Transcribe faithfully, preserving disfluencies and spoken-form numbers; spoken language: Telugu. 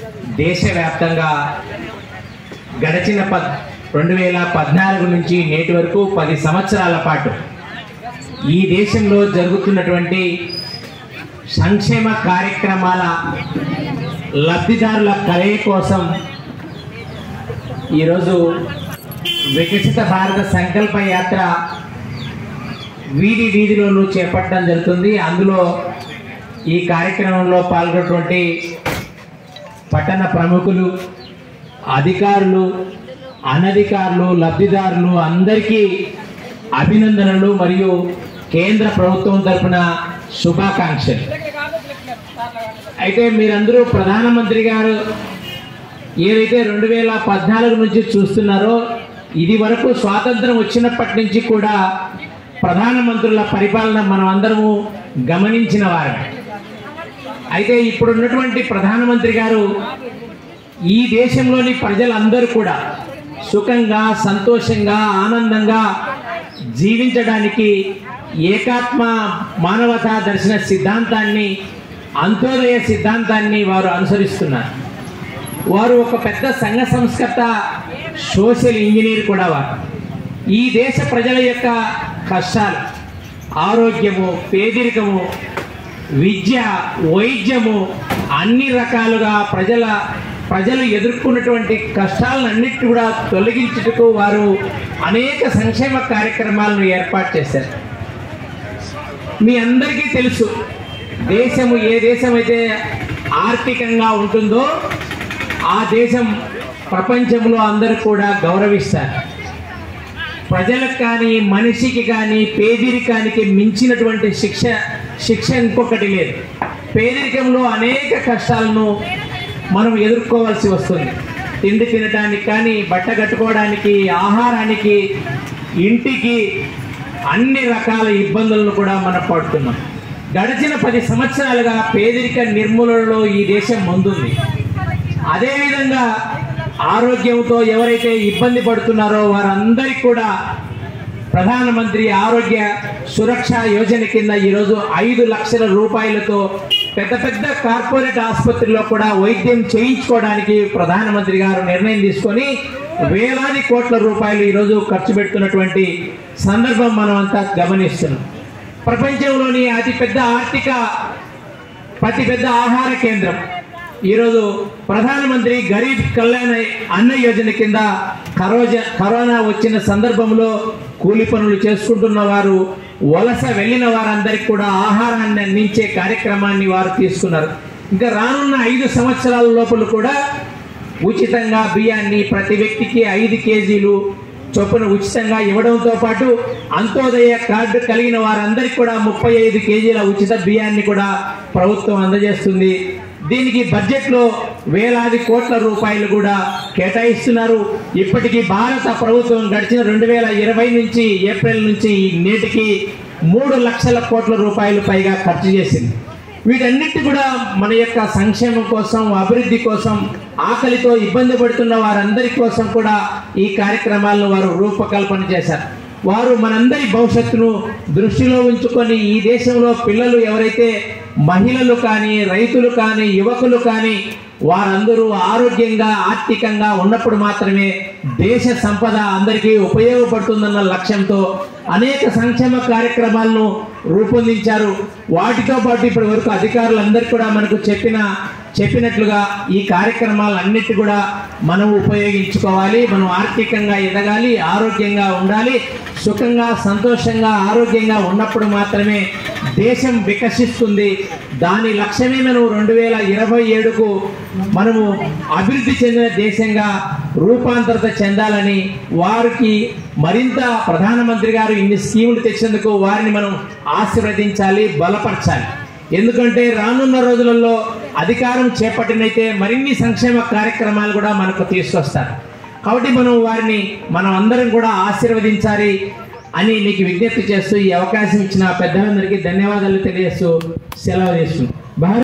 దేశవ్యాప్తంగా గడిచిన పద్ రెండు వేల పద్నాలుగు నుంచి నేటి వరకు పది సంవత్సరాల పాటు ఈ దేశంలో జరుగుతున్నటువంటి సంక్షేమ కార్యక్రమాల లబ్ధిదారుల కలయిక కోసం ఈరోజు వికసిత భారత సంకల్ప యాత్ర వీధి వీధిలోనూ చేపట్టడం జరుగుతుంది. అందులో ఈ కార్యక్రమంలో పాల్గొన్నటువంటి పట్టణ ప్రముఖులు, అధికారులు, అనధికారులు, లబ్ధిదారులు అందరికీ అభినందనలు మరియు కేంద్ర ప్రభుత్వం తరఫున శుభాకాంక్షలు. అయితే మీరందరూ ప్రధానమంత్రి గారు ఏదైతే రెండు వేల పద్నాలుగు నుంచి చూస్తున్నారో, ఇది వరకు స్వాతంత్రం వచ్చినప్పటి నుంచి కూడా ప్రధానమంత్రుల పరిపాలన మనం అందరము గమనించిన వారు. అయితే ఇప్పుడున్నటువంటి ప్రధానమంత్రి గారు ఈ దేశంలోని ప్రజలందరూ కూడా సుఖంగా, సంతోషంగా, ఆనందంగా జీవించడానికి ఏకాత్మ మానవతా దర్శన సిద్ధాంతాన్ని, అంత్యోదయ సిద్ధాంతాన్ని వారు అనుసరిస్తున్నారు. వారు ఒక పెద్ద సంఘ సంస్కర్త, సోషల్ ఇంజనీర్ కూడా. వారు ఈ దేశ ప్రజల యొక్క కష్టాలు, ఆరోగ్యము, పేదరికము, విద్య, వైద్యము అన్ని రకాలుగా ప్రజల ప్రజలు ఎదుర్కొన్నటువంటి కష్టాలను అన్నిటి కూడా తొలగించుటకు వారు అనేక సంక్షేమ కార్యక్రమాలను ఏర్పాటు చేశారు. మీ అందరికీ తెలుసు, దేశము ఏ దేశం అయితే ఆర్థికంగా ఉంటుందో ఆ దేశం ప్రపంచంలో అందరూ కూడా గౌరవిస్తారు. ప్రజలకు కానీ, మనిషికి కానీ పేదరికానికి మించినటువంటి శిక్ష శిక్ష ఇంకొకటి లేదు. పేదరికంలో అనేక కష్టాలను మనం ఎదుర్కోవాల్సి వస్తుంది. తిండి తినడానికి కానీ, బట్ట కట్టుకోవడానికి, ఆహారానికి, ఇంటికి అన్ని రకాల ఇబ్బందులను కూడా మనం పడుతున్నాం. గడిచిన పది సంవత్సరాలుగా పేదరిక నిర్మూలనలో ఈ దేశం ముందుంది. అదేవిధంగా ఆరోగ్యంతో ఎవరైతే ఇబ్బంది పడుతున్నారో వారందరికీ కూడా ప్రధానమంత్రి ఆరోగ్య సురక్ష యోజన కింద ఈరోజు ఐదు లక్షల రూపాయలతో పెద్ద పెద్ద కార్పొరేట్ ఆసుపత్రుల్లో కూడా వైద్యం చేయించుకోవడానికి ప్రధానమంత్రి గారు నిర్ణయం తీసుకొని వేలాది కోట్ల రూపాయలు ఈరోజు ఖర్చు పెడుతున్నటువంటి సందర్భం మనం అంతా గమనిస్తున్నాం. ప్రపంచంలోని అతిపెద్ద ఆర్థిక అతిపెద్ద ఆహార కేంద్రం ఈరోజు ప్రధానమంత్రి గరీబ్ కళ్యాణ్ అన్న యోజన కింద కరోజ కరోనా వచ్చిన సందర్భంలో కూలి పనులు చేసుకుంటున్న వారు, వలస వెళ్ళిన వారందరికీ కూడా ఆహారాన్ని అందించే కార్యక్రమాన్ని వారు తీసుకున్నారు. ఇంకా రానున్న ఐదు సంవత్సరాల లోపల కూడా ఉచితంగా బియ్యాన్ని ప్రతి వ్యక్తికి ఐదు కేజీలు చొప్పున ఉచితంగా ఇవ్వడంతో పాటు అంత్యోదయ కార్డు కలిగిన వారందరికీ కూడా ముప్పై ఐదు కేజీల ఉచిత బియ్యాన్ని కూడా ప్రభుత్వం అందజేస్తుంది. దీనికి బడ్జెట్లో వేలాది కోట్ల రూపాయలు కూడా కేటాయిస్తున్నారు. ఇప్పటికీ భారత ప్రభుత్వం గడిచిన రెండు వేల ఇరవై నుంచి ఏప్రిల్ నుంచి నేటికి మూడు లక్షల కోట్ల రూపాయలు పైగా ఖర్చు చేసింది. వీటన్నిటి కూడా మన యొక్క సంక్షేమం కోసం, అభివృద్ధి కోసం, ఆకలితో ఇబ్బంది పడుతున్న వారందరి కోసం కూడా ఈ కార్యక్రమాలను వారు రూపకల్పన చేశారు. వారు మనందరి భవిష్యత్తును దృష్టిలో ఉంచుకొని ఈ దేశంలో పిల్లలు ఎవరైతే మహిళలు కానీ, రైతులు కానీ, యువకులు కానీ వారందరూ ఆరోగ్యంగా, ఆర్థికంగా ఉన్నప్పుడు మాత్రమే దేశ సంపద అందరికీ ఉపయోగపడుతుందన్న లక్ష్యంతో అనేక సంక్షేమ కార్యక్రమాలను రూపొందించారు. వాటితో పాటు ఇప్పటి వరకు అధికారులందరూ కూడా మనకు చెప్పిన చెప్పినట్లుగా ఈ కార్యక్రమాలన్నిటి కూడా మనం ఉపయోగించుకోవాలి. మనం ఆర్థికంగా ఎదగాలి, ఆరోగ్యంగా ఉండాలి. సుఖంగా, సంతోషంగా, ఆరోగ్యంగా ఉన్నప్పుడు మాత్రమే దేశం వికసిస్తుంది. దాని లక్ష్యమే మనం రెండు వేల ఇరవై ఏడుకు మనము అభివృద్ధి చెందిన దేశంగా రూపాంతరత చెందాలని వారికి మరింత ప్రధానమంత్రి గారు ఇన్ని స్కీములు తెచ్చేందుకు వారిని మనం ఆశీర్వదించాలి, బలపరచాలి. ఎందుకంటే రానున్న రోజులలో అధికారం చేపట్టినైతే మరిన్ని సంక్షేమ కార్యక్రమాలు కూడా మనకు తీసుకొస్తారు. కాబట్టి మనం వారిని మనం అందరం కూడా ఆశీర్వదించాలి అని మీకు విజ్ఞప్తి చేస్తూ ఈ అవకాశం ఇచ్చిన పెద్దలందరికీ ధన్యవాదాలు తెలియజేస్తూ సెలవు తీసుకుంటాం.